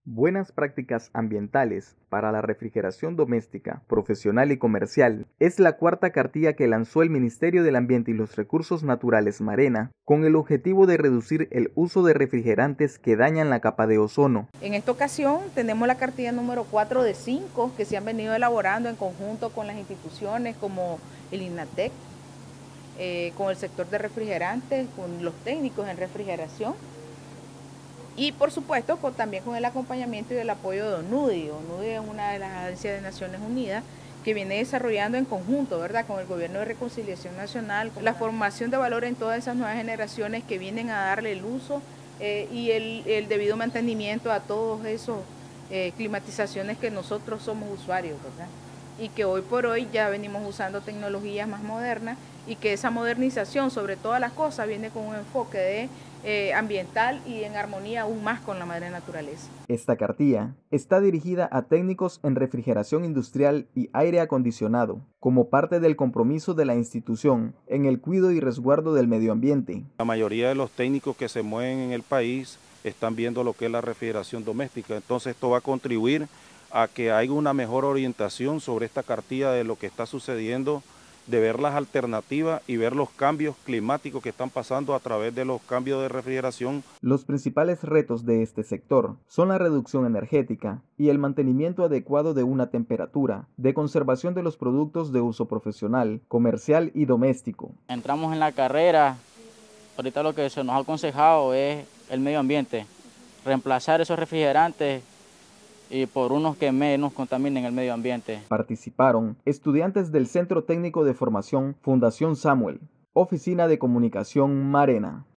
Buenas prácticas ambientales para la refrigeración doméstica, profesional y comercial es la cuarta cartilla que lanzó el Ministerio del Ambiente y los Recursos Naturales Marena con el objetivo de reducir el uso de refrigerantes que dañan la capa de ozono. En esta ocasión tenemos la cartilla número 4 de 5 que se han venido elaborando en conjunto con las instituciones como el INATEC, con el sector de refrigerantes, con los técnicos en refrigeración. Y por supuesto también con el acompañamiento y el apoyo de ONUDI. ONUDI es una de las agencias de Naciones Unidas que viene desarrollando en conjunto, ¿verdad?, con el Gobierno de Reconciliación Nacional, la formación de valor en todas esas nuevas generaciones que vienen a darle el uso y el debido mantenimiento a todos esos climatizaciones que nosotros somos usuarios, ¿verdad? Y que hoy por hoy ya venimos usando tecnologías más modernas y que esa modernización sobre todas las cosas viene con un enfoque de ambiental y en armonía aún más con la madre naturaleza. Esta cartilla está dirigida a técnicos en refrigeración industrial y aire acondicionado, como parte del compromiso de la institución en el cuidado y resguardo del medio ambiente. La mayoría de los técnicos que se mueven en el país están viendo lo que es la refrigeración doméstica, entonces esto va a contribuir a que haya una mejor orientación sobre esta cartilla de lo que está sucediendo, de ver las alternativas y ver los cambios climáticos que están pasando a través de los cambios de refrigeración. Los principales retos de este sector son la reducción energética y el mantenimiento adecuado de una temperatura, de conservación de los productos de uso profesional, comercial y doméstico. Entramos en la carrera, ahorita lo que se nos ha aconsejado es el medio ambiente, reemplazar esos refrigerantes y por unos que menos contaminen el medio ambiente. Participaron estudiantes del Centro Técnico de Formación Fundación Samuel, Oficina de Comunicación Marena.